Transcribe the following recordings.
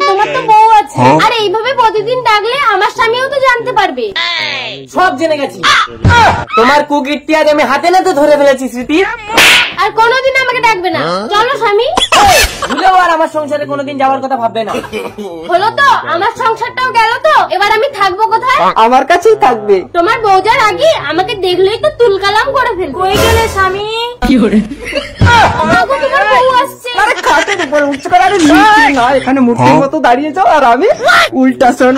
তোমার তো বউ আছে, আর এইভাবে প্রতিদিন ডাকলে আমার স্বামীও তো জানতে পারবে। সব জেনে গেছি, তোমার কুকীর্তি আজ আমি হাতে নাতে ধরে ফেলেছি স্মৃতি। আর কোনোদিন আমাকে ডাকবে না। চলো স্বামী। ভুলেও আর আমার সংসারে কোনোদিন যাওয়ার কথা ভাববে না। হলো তো, আমার সংসারটাও গেল তো, এবার আমি থাকবো কোথায়? আমার কাছেই থাকবে। তোমার বউ যার আগে আমাকে দেখলেই তো তুলকালাম করে ফেল। কই গেলে স্বামী? কি করে তোমার বউ আসছে। আরে খাটের উপর উঠছে করে, আরে না এখানে মূর্তির মতো দাঁড়িয়ে যাও আর আমি উল্টা শোন।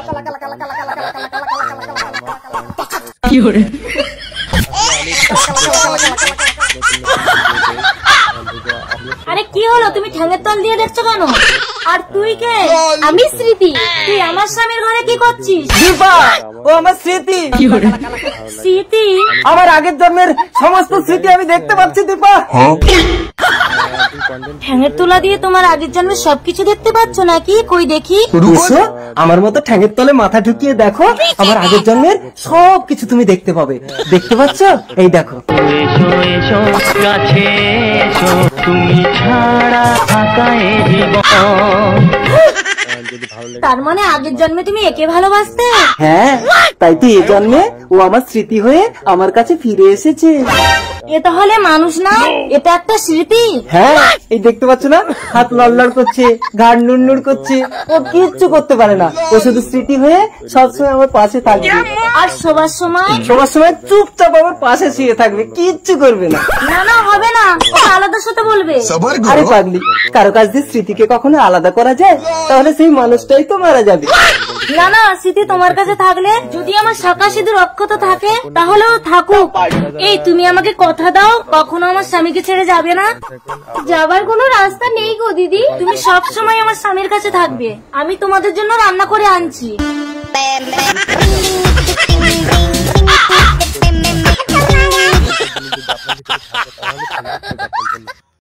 কি করে আরে কি হলো, তুমি ঠ্যাঙের তল দিয়ে দেখছো কেন? আর তুই কে? আমি স্মৃতি। তুই আমার স্বামীর ঘরে কি করছিস? দীপা, ও আমার স্মৃতি। স্মৃতি? আমার আগের জন্মের সমস্ত স্মৃতি আমি দেখতে পাচ্ছি দীপা। ঠ্যাঙের তোলা দিয়ে তোমার আগের জন্মের সবকিছু দেখতে পাচ্ছ নাকি? কই দেখি। আমার মতো ঠ্যাঙের তলে মাথা ঢুকিয়ে দেখো, আমার আগের জন্মের সবকিছু তুমি দেখতে পাবে। দেখতে পাচ্ছ? এই দেখো। এসো এসো কাছে এসো, তুমি ছাড়া থাকায় জীবন। তার মানে আগের জন্মে তুমি একে ভালোবাসতে? হ্যাঁ, তাই তো এই জন্মে ও আমার স্মৃতি হয়ে আমার কাছে ফিরে এসেছে। এ তাহলে মানুষ না, এটা একটা স্মৃতি। হ্যাঁ, এই দেখতে পাচ্ছ না, হাত লড়লড় করছে, ঘাড় নুড় করছে, ও কিচ্ছু করতে পারে না। ও শুধু স্মৃতি হয়ে সবসময় আমার পাশে থাকবে। আর শোবার সময়? সবার সময় চুপচাপ আমার পাশে শুয়ে থাকবে, কিচ্ছু করবে না। না না, হবে না, আলাদা সাথে বলবে। আরে পাগলি, কারো কাছ দিয়ে স্মৃতিকে কখনো আলাদা করা যায়? তাহলে সেই মানুষটাই তো মারা যাবে। না না, স্মৃতি তোমার কাছে থাকলে, যদি আমার শাখা সিঁদুর অক্ষত থাকে তাহলেও থাকুক। এই তুমি আমাকে কথা দাও, কখনো আমার স্বামীকে ছেড়ে যাবে না? যাবার কোনো রাস্তা নেই গো দিদি, তুমি সব সময় আমার স্বামীর কাছে থাকবে। আমি তোমাদের জন্য রান্না করে আনছি।